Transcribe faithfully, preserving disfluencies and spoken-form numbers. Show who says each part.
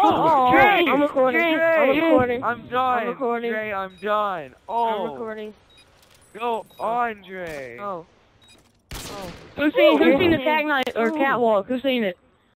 Speaker 1: Oh,
Speaker 2: Dre,
Speaker 1: I'm recording.
Speaker 2: Dre,
Speaker 1: I'm recording.
Speaker 2: I'm done.
Speaker 1: I'm recording.
Speaker 2: Dre, I'm done. Oh.
Speaker 1: I'm recording.
Speaker 2: Go on, Dre.
Speaker 1: Oh. Oh. Who's seen, who's seen the tag night or catwalk? Who's seen it?